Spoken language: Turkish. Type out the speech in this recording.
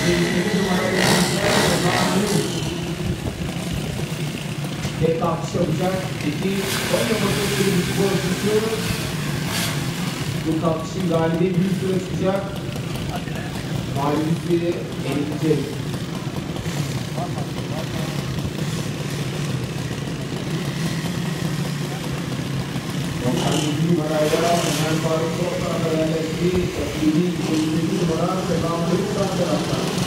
Tek kalkış olacak. İki, Konya Motosiklet sporcusu. Bu kalkışın galibi büyük süre çıkacak. Galibisi eğilecek. 97 numarayla Ömer Faruk Toprak'a yerleşti. Takibini 27 numara Selam Bey sağ tarafta.